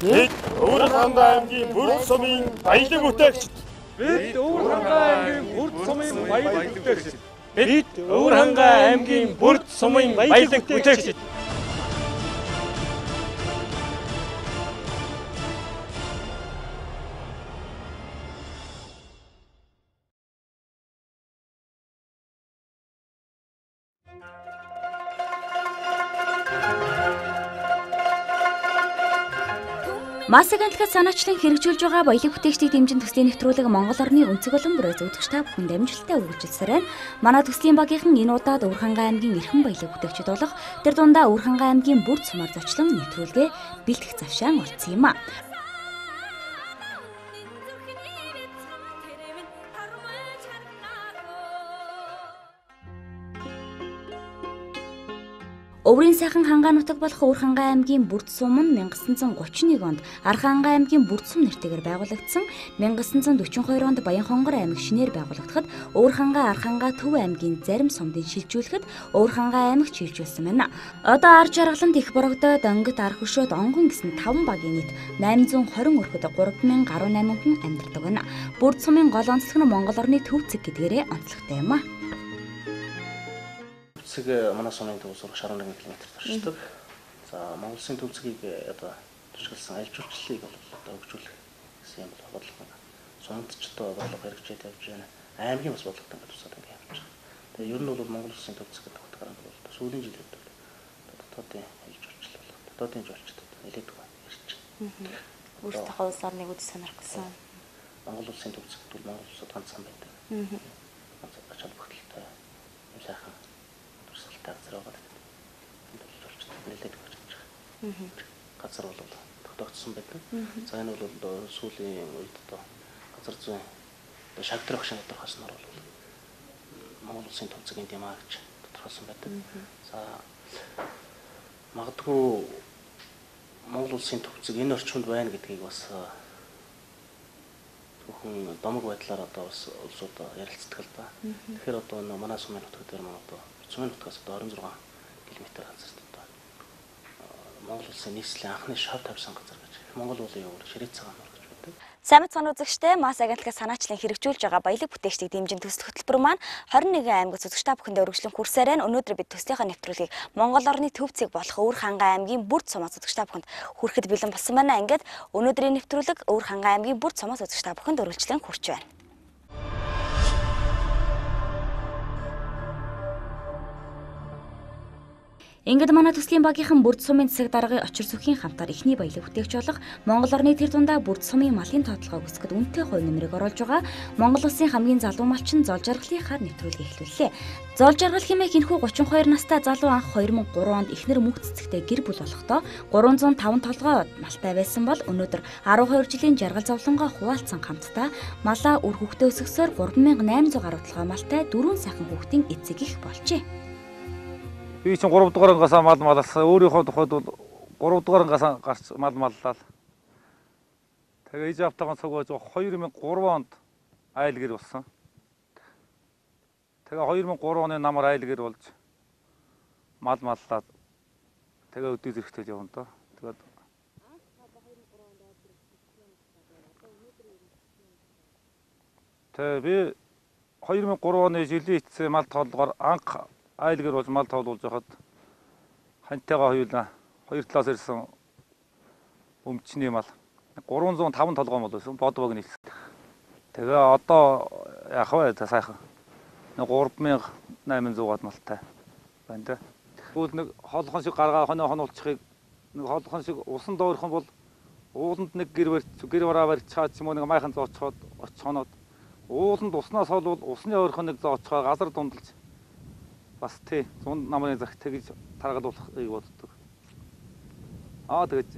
Бид Өвөрхангай аймгийн бүрд сумын баялаг бүтээгчид. Бид Өвөрхангай аймгийн бүрд сумын баялаг бүтээгчид. Бид Өвөрхангай аймгийн бүрд сумын баялаг бүтээгчид. Масаг антлагаас санаачлан хэрэгжүүлж байгаа баялаг бүтээгчдийг дэмжин төслийн нэвтрүүлэг Монгол орны өнцөг болон бүрээ зөвтгч та бүхэнд амжилттай үргэлжилсээр байна. Манай төслийн багийнхан энэ удаад Өвөрхангай аймгийн эрхэм баялаг бүтээгчид болох тэр дундаа Өвөрхангай аймгийн бүрд сумаар зочлон нэвтрүүлгээ бэлтгэх завшаан олцсон юм а. Өврийн сайхан хангаа нутаг болох Өвөрхангай аймгийн бүрд сум нь 1931 онд Архангай аймгийн бүрд сум нэртэйгээр байгуулагдсан. 1942 онд Баянхонгор аймаг шинээр байгуулагдахад Өвөрхангай Архангай Төв аймгийн зарим сумдын шилжүүлэхэд Өвөрхангай аймаг шилжүүлсэн байна. Одоо ар жаргаланд их борогдоод өнгөт ар хөшөөд онгон гэсэн 5 багийн нийт 820 өрхөд 3018 хүн амьдардаг байна. Бүрд сумын гол онцлог нь Монгол орны төв цэг гэдгээрээ онцлогтой юм а. Манай сумын төв сурах 11 км төршдөг. За Монгол Улсын төв цэгийг одоо төсөөлсөн аль жуулчлалыг бол одоо хөгжүүлэх гэсэн юм бодлого байна. Сумд ч одоо бодлого хэрэгжээд явж байна. Аймгийн бас бодлоготой ингээд тусаад ингээд явж байна. Тэгээ ер нь бол Монгол Улсын төв цэг гэдэг утгаараа бол сүүлийн жилүүд бол дотоодын аль жуулчлал бол дотоодын жуулчлалд нэлээд ярьж байна. Өөртөө улс орныг үз сонирх гэсэн. Монгол Улсын төв цэг бол Монгол улсад ганцхан байдаг. Ачаал бүгдэлтэй юм сайхан газар байгаа. Нэлээд гэж байна. Газар бол тогтоогдсон байдаг. За энэ бол сүүлийн үед одоо газар зүйн шагдрах шин тодорхойлсноор бол Монгол Улсын төв цэгийн дэмаа гэж тодорхойлсон байдаг. За магадгүй Монгол Улсын төв цэг энэ орчинд байна гэдгийг бас зөвхөн домог байдлаар одоо бас улсууд ярилцдаг л да. Тэгэхээр одоо манай сумын нутаг дээр маань одоо сумын нутгаас одоо 26 км газарт одоо Монгол Улсын нийслэлийн анхны шав тавьсан газар гэж Монгол уулын өвөр Ширээ цагаан нуур гэж байдаг. Сайн мэцхан үзэгчтэй мас агентлагаас санаачлан хэрэгжүүлж байгаа баялаг бүтээгчдийг дэмжин төсөл хөтөлбөр маань 21 аймаг зүзэгч та бүхэндээ өргөжлөн хүрсээр байна. Өнөөдөр бид төслийнхаа нэвтрүүлгийг Монгол орны төв цэг болох Өвөрхангай аймгийн бүрд сумаас зүзэгч та бүхэнд хүрэхэд бэлэн болсон байна. Ингээд өнөөдрийн нэвтрүүлэг Өвөрхангай аймгийн бүрд сумаас зүзэгч та бүхэнд өргөжлөн хүрч байна. Ингээд манай төслийн багийнхан бүрд сумын засаг даргын очир сүхийн хамтаар эхний баялаг бүтээгч болох Монгол орны тэр дундаа бүрд сумын малын тоотлогоо үүсгэхэд үнэтэй хувь нэмрийг оруулж байгаа Монгол улсын хамгийн залуу малчин Зол жаргалынхаар нэвтрүүлэг эхлүүллээ. Зол жаргал хэмээх энэхүү 32 настай залуу анх 2003 онд эхнэр мөнх цэцэгтэй гэр бүл болохдоо 305 толгой малтай байсан бол өнөөдөр 12 жилийн жаргал зовлонгоо хуваалцсан хамтдаа малаа үр хүүхдээ өсгсөөр 3800 гаруй толгой малтай 4 сайхан хүүхдийн эцэг их болжээ. Би чинь 3 дугаар ангасаа мал малсан. Өөрийнхөө тухайд бол 3 дугаар ангасаа гарч мал маллаа. Тэгээ ээж автаагаа цугаж 2003 онд айл гэр болсон. Тэгээ 2003 оны намар айл гэр болж мал маллаад тэгээ өдөө зэрэгтэй явна доо. Тэгээд би 2003 оны жилийн эцсийн мал тоолгоор анх айл гэр болж мал тоолуулж хахад хантайгаа хоёулаа 2 талаас ирсэн өмчний мал 305 толгой мал байсан бод бог нийлсэн. Тэгээ одоо яах вэ сайхан 3800 малтай байна тэ. Тэгвэл нэг хоолхон шиг гаргаа хонуулчихыг нэг хоолхон шиг усан доорхон бол ууланд нэг гэр бараа барьцаад ч юм уу нэг майхан зоочхоод очихонод ууланд уснаас бол усны ойрхон нэг зоочхоо газар дундалж бас тий 100 намын захт тэгж таргалуулахыг боддог. Тэгээд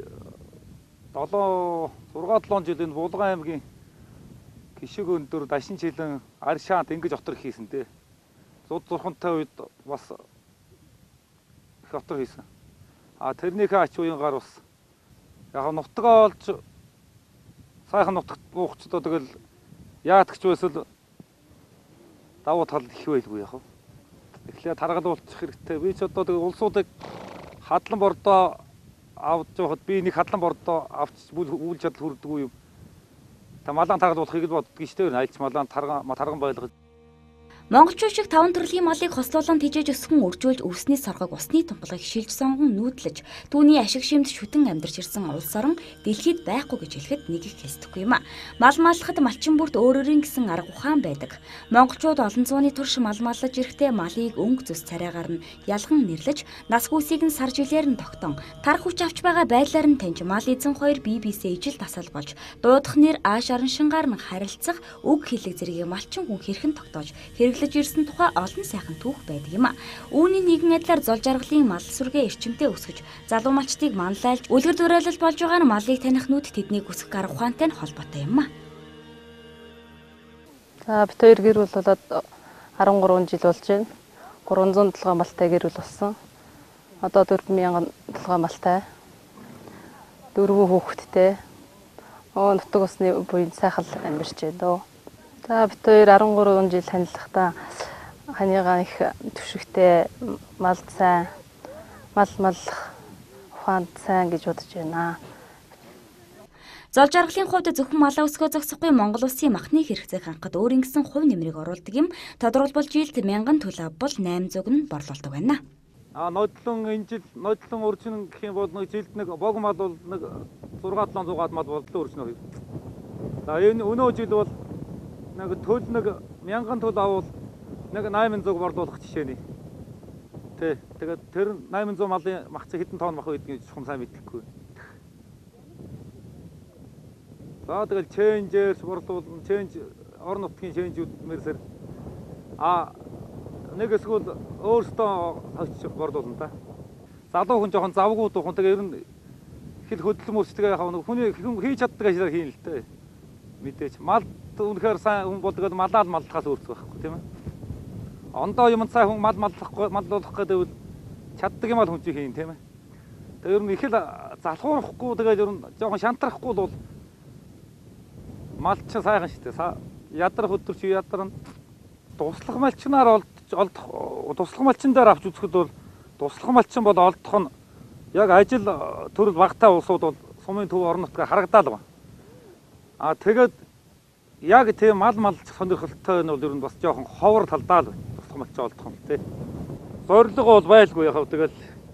6-7 жилийн Булган аймгийн гişиг өндөр дашин жилэн ар шаант ингэж отор хийсэн тий. Зуд зурхантай үед бас их отор хийсэн. Тэрнийхээ ач үеийн гар бас яг нутгаа олж сайхан нутагт буухчдоо тэгэл яатагч байсал давуу тал их байлгүй яг. Тэгэхээр таргалуулчих хэрэгтэй. Би ч одоо улсуудыг хадлан бордоо авч явахад би нэг хадлан бордоо авч үйл чадал хүрдэггүй юм. Та малаан таргалуулахыг л боддгоо шүү дээ. Айлч малаан тарган байлгаж. Монголчууд шиг 5 төрлийн малыг хослуулан тижээж өсгөн үржүүлж өвсний соргог усны тумплагыг шилж сонгон нүүдлэж түүний ашиг шимд шүтэн амьдарч ирсэн улс орон дэлхийд байхгүй гэж хэлэхэд нэг их хэсдэхгүй юм а. Мал маллахад малчин бүрт өөрөөрийн гэсэн арга ухаан байдаг. Монголчууд олон зууны турш мал маллаж ирэхдээ малыг өнгө зүс царайгаар нь ялган нэрлэж нас хүүсийг нь сар жилээр нь тогтон тарх хүч авч байгаа байдлаар нь таньж мал эзэн хоёр бие биесээ ижил тасал болж дуудах нэр ааш араншингаар нь харилцах үг хэлэг зэргийг малчин хүн хэрхэн тогтоож хэрэглэж ирсэн тухай олон сайхан түүх байдаг юм а. Үүний нэгэн адилаар зол жаргалын мал сүргээ эрчимтэй өсгөж залуу малчдыг манлайлж үлгэр дуурайлал болж байгаа нь малыг таних нүд тэднийг өсгөх арга ухаантай нь холбоотой юм а. За бид хоёр гэр бүл болоод 13 жил болж байна. 307 малтай гэр бүл болсон. Одоо 4007 малтай. 4 хүүхэдтэй. Нутаг усны буйн сайхан амьдарч байна дөө. За бид хоёр 13 жил танилцахдаа ханыгаа их төвшөгтэй мал сайн ухаанд сайн гэж бодож байна. Зол жаргалын хувьд зөвхөн малаа өсгөө зогсохгүй Монгол улсын махны хэрэгцээг хангахад өөрийн гэсэн хувь нэмрийг оруулдаг юм. Тодорхойлбол жилд 1000 төлөв бол 800 нь борлуулдаг байна. Нодлон энэ жил нодлон өржин гэх юм бол нэг жилд нэг бог мал бол нэг 600-700 мал бодлоо өржнө. За энэ өнөө жил бол нэг төл нэг 1000 төл авал нэг 800 борлуулах жишээний. Тэгээд тэр 800 малын махцыг хэдэн тонн мах байдгийг чухам сайн мэдэхгүй. За тэгэл ченжээр борлуулна, ченж орон нутгийн ченжүүд мэрсэр нэг эсвэл өөртөө хавч борлуулна та. Залуу хүн жоохон завгүй дуухан тэгээ ер нь хэл хөдөлмөрчтэйгээ яхав хүний хийж чаддаг ажлаар хийн л дээ. Мэдээч мал үнэхээр сайн хүн болдог малаа маллахаас өөрсдөө байхгүй тийм ээ. Ондоо юм сайн хүн маллуулах гэдэг бол чаддаг юм ал хүн чинь хийн тийм ээ. Тэгээ ер нь их л залхуурахгүй тэгээд ер нь жоохон шантрахгүй бол мал чинь сайхан шүү дээ. Ядрах өдөрч ядарна. Туслах малчнаар туслах малчин дээр авч үзэхэд бол туслах малчин бол олдох нь яг ажил төрөл багтаа улсууд бол сумын төв орон нутгаар харагдаал ба. Тэгээд яг тийм мал сонирхолтой нь бол ер нь бас жоохон ховор талдаа л туслах малчин олдох юм тий. Зорилго бол байлгүй яхав тэгэл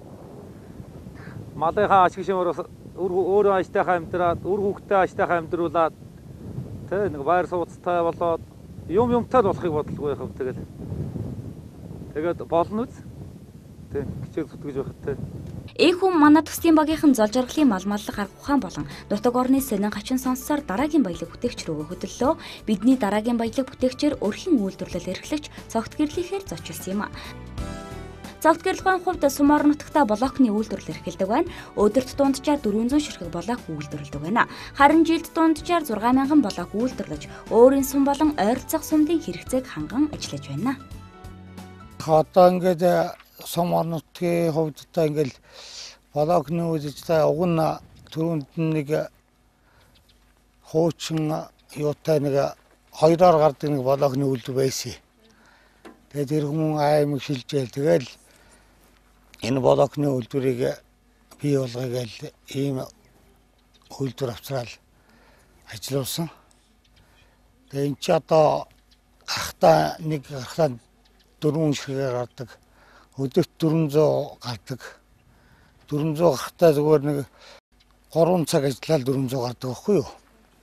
малынхаа ашиг шимээр өөрөө аштайхаа амьдраад үр хүүхдээ аштайхаа амьдруулаад тий нэг байр сууцтай болоод юмтай л болохыг бодлого яхав тэгээд болно үз. Тий хичээл зүтгэж байх тий. Эхүм манай төслийн багийнхан зол жаргалын мал маллах арга ухаан болон нутаг орны сонин хачин сонссоор дараагийн баялаг бүтээгч рүүгээ хөдлөлөө. Бидний дараагийн баялаг бүтээгчээр өрхийн үйлдвэрлэл эрхлэгч цогт гэрлэхээр зочилсон юм а. Цогт гэрлэгийн хувьд Сумаар нутагта блокны үйлдвэрлэл эрхэлдэг байна. Өдөрт дунджаар 400 ширхэг блок үйлдвэрлэдэг байна. Харин жилд дунджаар 6000 блок үйлдвэрлэж өөрийн сум болон ойролцоох сумдын хэрэгцээг ханган ажиллаж байна. Одоо ингээд Сумаар нутгийн хувьд та ингээд блокны үйлдвэрлэлтэй уг нь түрүүнд нэг хуучин юутай нэг хоёроор гардаг нэг блокны үйлдвэр байсан. Тэгээд тэр хүмүүс аймаг шилжээл тэгэл энэ блокны үйлдвэрийг бий болгоё гэл ийм үйлдвэр авчраал ажилласан. Тэгээд энэ ч одоо гахта 4 ширхэг гардаг. Өдөрт 400 гардаг. 400 гахта зүгээр нэг 3 цаг ажиллаад 400 гардаг байхгүй юу?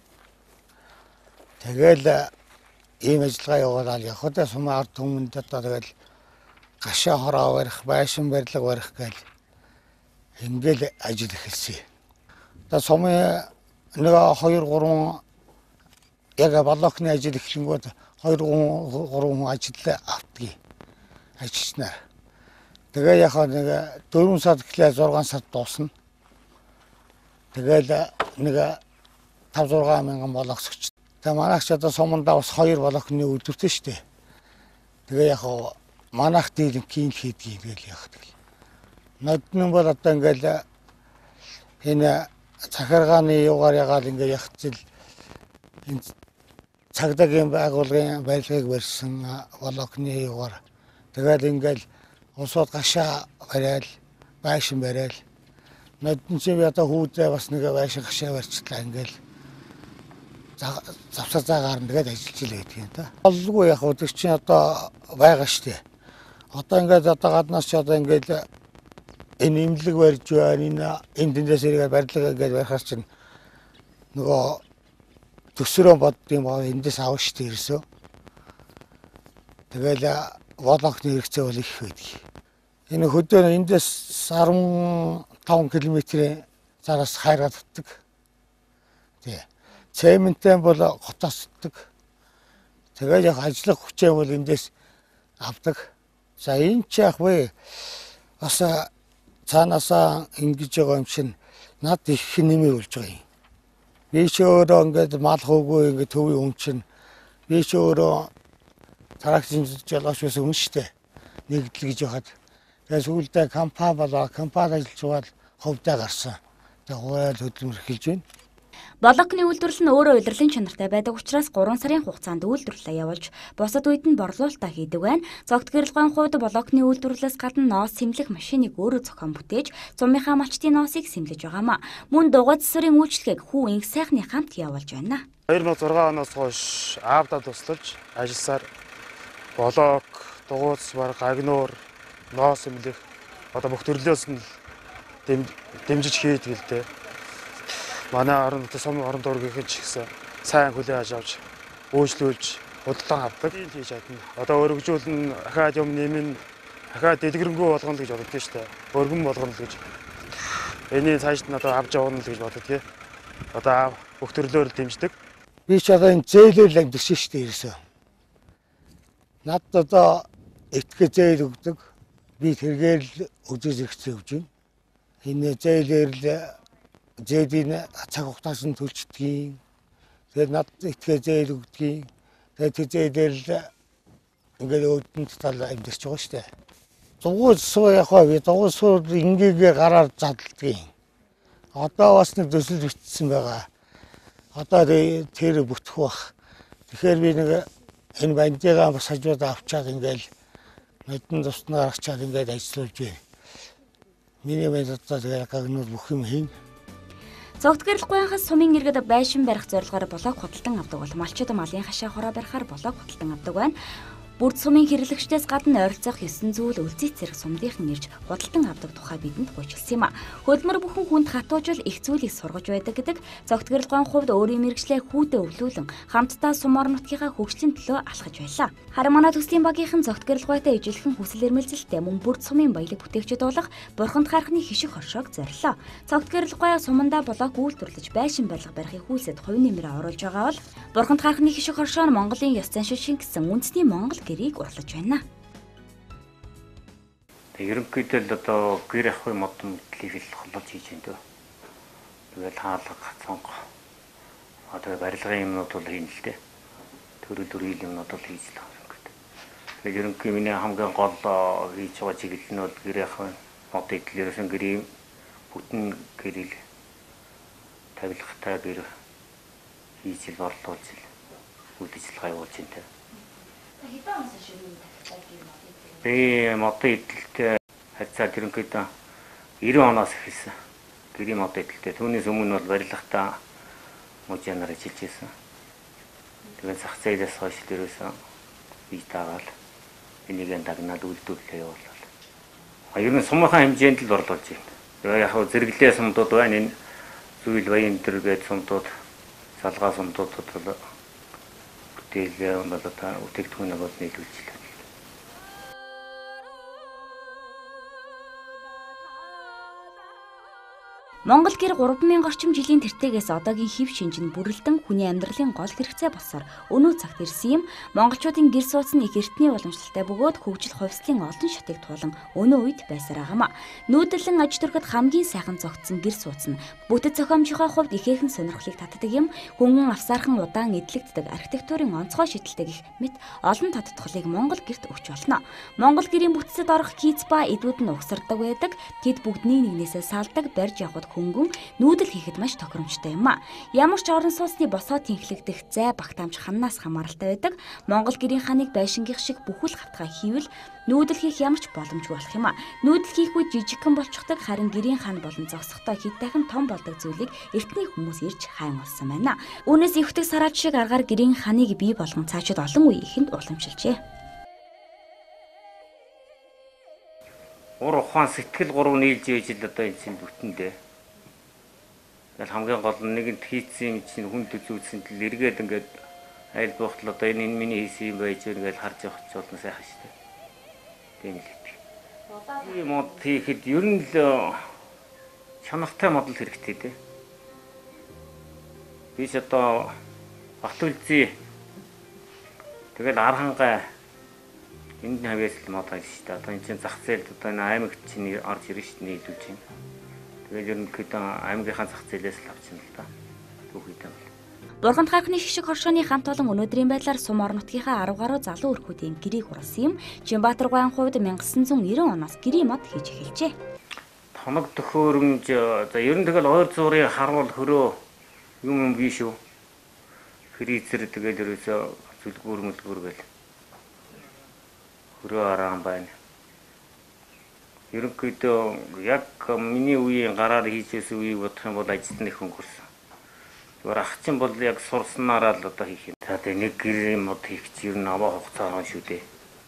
Тэгэл ийм ажиллагаа явуулаад явхад Сумаар түмэнд одоо тэгэл гашаа хороо барих, байшин барилга барих гэл ингээл ажил эхэлсэн. Одоо Сумын нэг 2-3 яг блокны ажил эхлэнгүүт 2-3 хүн ажил автгийг ажиллана. Тэгээ яхаа нэг 4 сар эхлээ 6 сар дуусна. Тэгэл нэг 5-6 мянган блоксогч. Тэгээ манайх ч одоо Сумандаа бас 2 блокны үйлдвэртэй шүү дээ. Тэгээ яхаа манайх дийлэнхийн хийдгийг ингээл яах тэгэл. Нодны бол одоо ингээл энэ захиргааны югаар ягаал ингээ ягцэл энэ цагдаагийн байгууллагын барилгыг барьсан блокны югаар тэгээд ингээл усууд гашаа барайл, байшин барайл, Нодончив одоо хүүдээ бас нэг байшин гашаа барьчлаа ингээл завсар заагаар нэгэд ажиллаж л байдаг юм да. Олгүй яг өдөр чинь одоо байгаа штэ. Одоо ингээд одоо гаднаас ч одоо ингээд энэ имлэг барьж байна. Энэ дэндээс ирээд барилга ингээд барихаар чинь нөгөө төсрөө боддгийм боо эндээс авах штэ ерөөсөө. Тэгэл волонхны хэрэгцээ бол их байдаг. Энэ хөдөө эндээс 15 км-ийн зараас хайраад татдаг. Тий. Цементэн бол готоосддаг. Тэгээд яг ажиллах хүчээ бол эндээс авдаг. За энэ ч яг вэ бас цаанаасаа ингэж байгаа юм шиг над их нэмий болж байгаа юм. Би ч өөрөө ингээд мал хөөгүй ингээд төвийн хүн чинь би ч өөрөө тракторын жолооч байсан хүн шүү дээ. Нэгдэл гэж яхад. Тэгээд сүүлдээ компани болоо компани ажиллаж ховдоо гарсан. Тэгээд хууль хөдөлмөр эхэлж байна. Блокны үйлдвэрлэл нь өөрөө удирдлын чанартай байдаг учраас 3 сарын хугацаанд үйлдвэрлэлээ явуулж, бусад үед нь борлуулалтаа хийдэг байна. Цогт гэрэлгойн хувьд блокны үйлдвэрлэлээс гадна ноос сэмлэх машиныг өөрөө зохион бүтээж, цумынхаа малчтын ноосыг сэмлэж байгаамаа. Мөн дугуй цэсвэрийн үйлчлэгийг хүү инх сайхны хамт явуулж байна. 2006 оноос хойш аавдаа тусалж ажилласаар блок, дугуй цэсвэр, гагнуур, ноос сэмлэх одоо бүх төрлөөс нь дэмжиж хийдэг л дээ. Манай орон нутгийн сум орон дүүргийнхэн ч гэсэн сайн хүлээж авч өөрчлүүлж худалдан авдаг хийж чадна. Одоо өргөжүүлэн ахаад юм нэмэн ахаад дэлгэрэнгүй болгоно л гэж боддог шүү дээ. Өргөн болгоно л гэж. Энийг цааш нь одоо авч явна л гэж боддог тий. Одоо бүх төрлөөр дэмждэг. Би ч одоо энэ зээлэл амьдсан шүү дээ ерөөсөө. Над одоо этгэ зээл өгдөг. Би тэргээр л өдөр зэрэгцээ өгч байна. Энэ зээлээр л зээдийн цаг хугацаас нь төлждгийг. Тэгээд над этгэ зээл өгдгийг. Тэгээд тэр зээлээр л ингээд өөдөнд тал амьдэрч байгаа шүү дээ. Дугуй суу яг хаа дугуй суу ингээгээ гараар задлагдаг. Одоо бас нэг төсөл бичсэн байгаа. Одоо тэр бүтэх бах. Тэгэхээр би нэг энэ бандигаа бас хажууд авчаад ингээл мэдэн туснаар авчаад ингээд ажиллаж байна. Миний банд одоо тэгээд гагнууд бүх юм хийн. Цогт гэрэлгүйнхаас сумын иргэд байшин барих зорилгоор блок худалдан авдаг бол малчид малын хашаа хороо барихаар блок худалдан авдаг байна. Бүрд сумын хэрэглэгчдээс гадна ойролцоох 9 зүйл үлзий зэрэг сумдийнхан ирж худалдан авдаг тухай бидэнд гуйчилсан юм а. Хөдөлмөр бүхэн хүнд хатуужил их зүйлийг сургаж байдаг гэдэг цогт гэрэлгүйн хувьд өөрийн мэргэжлээ хүүтэй өвлүүлэн хамтдаа сум орон нутгийнхаа хөгжлийн төлөө алхаж байлаа. Харин манай төслийн багийнхан цогт гэрэлгүйтэй ижилхэн хүсэл эрмэлзэлтэй мөн бүрд сумын баялаг бүтээгчид болох бурханд харахны хишиг хоршоог зорилоо. Цогт гэрэлгүй сумандаа блок үйлдвэрлэж байшин барилга барихыг хүлсэд хувь нэмрээ оруулж байгаа бол бурханд харахны хишиг хоршоо нь Монголын ёс заншил шингэсэн үндэсний Монгол гэрийг урлаж байна. Ерөнхийдөө л одоо гэр ахуй модон мэдлийг л холбож хийж байна дөө. Тэгэл хаалга, цонго. Одоо барилгын юмнууд бол хийн л дээ. Төрөл юмнууд бол хийж л байгаа юм гэдэг. Тэгээд ерөнхий миний хамгийн гол хийж байгаа чиглэл нь бол гэр ахуй мод эдлээрсэн гэрийн бүтэн гэрэл тавилгатай гэр хийж л борлуулж үйлчлэл явуулж байна. Хэдэн онцоо ширүүн тавилгатай гэр мод? Би модон эдлэлтэй харьцаад ерөнхийдөө 90 оноос эхэлсэн. Гэрийн модон эдлэлтэй. Түүнээс өмнө бол барилгатаа мужианаар ажиллаж байсан. Тэгээд зах зээлээс хойш дээрээсээ бие даагаал энийгээ дагнаад үйлдвэрлэлээ явуулвал. Ер нь сумынхаа хэмжээнд л орлуулж байна. Яг зэрэглээ сумдууд байна. Энэ зүйл баян төр гээд сумдууд, салгаа сумдуудад бол бүтээл бүтээгдэхүүнээ бол нийлүүлж байна. Монгол гэр 3000 орчим жилийн тэртегээс одоогийн хэв шинж нь бүрэлдэн хүний амьдралын гол хэрэгцээ болсоор өнөө цагт ирсэн юм. Монголчуудын гэр сууц нь их эртний уламжлалтай бөгөөд хөгжил хувьслын олон шатыг туулан өнөө үед байсаар байгаамаа. Нүүдэлэн аж төрхөд хамгийн сайхан зогтсон гэр сууц нь бүтэц зохиомжийнхоо хувьд ихээхэн сонирхлыг татдаг юм. Хөнгөн авсаархан удаан эдлэгддэг архитектурын онцгой шидэлтэй гэх мэт олон татдгалыг Монгол гэрт өгч болно. Монгол гэрийн бүтцэд орох киц ба эдүүд нь угсардаг байдаг. Тэд бүгд нэгнээсээ салдаг, барьж явхад хөнгөн нүүдэл хийхэд маш тохиромжтой юм а. Ямар ч орон сууцны босоо тэнхлэгдэх зай багтаамж ханаас хамааралтай байдаг. Монгол гэрийн ханыг байшингийнх шиг бүхэл хавтгай хийвэл нүүдэл хийх ямар ч боломжгүй болох юм а. Нүүдэл хийх үед жижигхэн болчихдог, харин гэрийн хан болон зогсохдоо хэд дахин том болдог зүйлийг эртний хүмүүс ирж хайн олсон байна. Үүнээс эвтэг сараач шиг аргаар гэрийн ханыг бий болгон цаашид олон үе ихэнд уламжилжээ. Ур ухаан сэтгэл гурав нийлж ээж л одоо энэ чинь бүтэндээ. Тэгэл хамгийн гол нь нэгэнд хийцсэн юм чинь хүнд үзүүлсэн тэл эргээд ингээд айл буухтал одоо энэ миний хийсэн юм байж гэнгээл харж явах ч болно сайхан шүү дээ. Тийм л гэдэг. Ийм мод хийхэд ер нь л чанартай модал хэрэгтэй дээ. Биш одоо Батүлзий тэгэл Архангай энд хавьяас л мод хайж шүү дээ. Одоо энэ чинь зах зээлд одоо энэ аймагт чинь орж ирнэ шүү дээ, нийлүүлж байна. Тэгэл ерөнхийдөө аймгийнхаа зах зээлээс л авчихна л да. Түүхийдээ бол. Бурганд гарахны шгшиг хоршооны хамт олон өнөөдрийн байдлаар Сум орон нутгийнхаа 10 гаруй залуу өрхүүдийн гэрийг хурлсан юм. Жинбаатар гуайн хувьд 1990 оноос гэрийн мод хийж эхэлжээ. Тоног төхөөрөмж за ер нь тэгэл 200-ын харвал хөрөө юм биш үү? Фризер тэгэл ерөөсөө зүлгүүр мөлгүүр гэл. Хөрөө араан байна. Ерөнхийдөө яг миний үеийн гараар хийжсэн үеийг бодох юм бол ажилтны их өнгөрсөн. Зүгээр ах чинь бол яг сурсанаараа л одоо хийх юм. За тэгээ нэг гэрийн мод хийх чинь ер нь аваа хугацаа байгаа шүү дээ.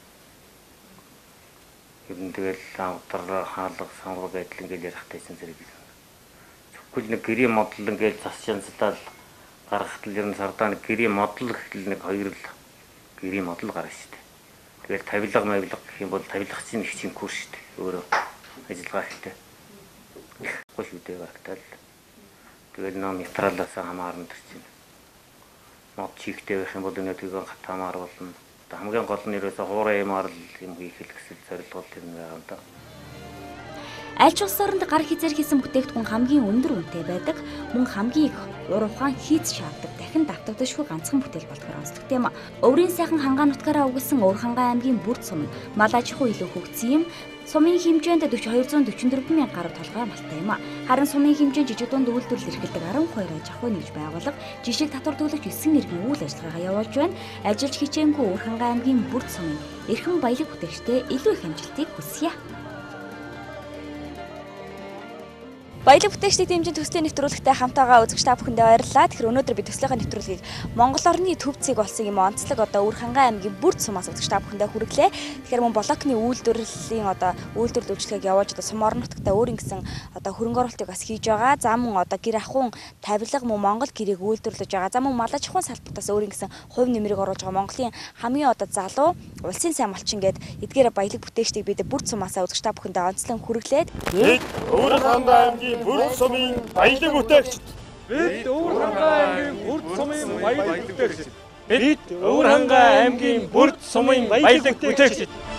Ер нь тэгэл авдар хаалга самраг байдал ингээл ярихтай чинь зэрэг л. Зөвхөн нэг гэрийн модл ингээл засчанцлал гаргахтал ер нь сардаа нэг гэрийн модл гэхэл нэг хоёр л гэрийн модл гарна шүү дээ. Тэгэл тавилга мавилга гэх юм бол тавилга чинь их чинь курс шүү дээ. Өөрөө ажиллагаа ихтэй. Гоо шүү дээ багтаал. Тэгэл ном материалаас хамаарна тэр чинь. Мод чигтэй байх юм бол өнөөдрийн хат хамаар болно. Хамгийн гол нь ерөөсө хуурай юмар л юм хийх гэсэн зорилгол тэр нь байгаа юм да. Аль ч улс оронд гар хизээр хийсэн бүтээгдэхүүн хамгийн өндөр үнэтэй байдаг. Мөн хамгийн их ур ухаан хийц шаарддаг, дахин давтагдашгүй ганцхан бүтээл болдгоор онцлогтой юм. Өврийн сайхан хангаа нутгаараа угсан Өвөр хангаа аймгийн бүрд сум мал аж ахуй илүү хөгжсөн юм. Сумын хэмжээнд 244 мянган гаруй толгой малтай юм. Харин сумын хэмжээнд жижиг дунд үйлдвэрлэл эрхэлдэг 12 аж ахуй нэгж байгууллага жишийг татвар төлөвч 9 иргэн үйл ажиллагаагаа явуулж байна. Ажиллаж хичээнгүй Өвөр хангаа аймгийн бүрд сумын эрхэм баялаг бүтээгчтэй илүү их амжилтыг хүсье. Баялаг бүтээгчдийн дэмжин төслийн нэвтрүүлэгтээ хамтаагаа үзэгч та бүхэндээ баярлалаа. Тэгэхээр өнөөдөр би төслийнхаа нэвтрүүлгийг Монгол орны төв цэг болсон юм онцлог одоо Өвөр хангаа аймгийн бүрд сумаас үзэгч та бүхэндээ хүргэлээ. Тэгэхээр мөн блокны үйлдвэрлэлийн одоо үйлдвэрлэл үйлчлэгийг явуулж одоо Сум орон нутгтаа өөр ингэсэн одоо хөрөнгө оруулалтыг бас хийж байгаа. За мөн одоо гэр ахуйн тавилга мөн Монгол гэрийг үйлдвэрлэж байгаа. За мөн мал аж ахуйн салбартаас өөр ингэсэн хувь нэмрийг оруулж байгаа Монголын хамгийн одоо залуу улсын сайн малчин гээд эдгээр баялаг бүтээгчдийг бид бүрд сумаасаа үзэгч та бүхэндээ онцлон хүргэлээд Өвөр хангаа аймгийн бүрд сумын баялаг бүтээгчид. Бид Өвөр хангаа аймгийн бүрд сумын баялаг бүтээгчид. Бид Өвөр хангаа аймгийн бүрд сумын баялаг бүтээгчид.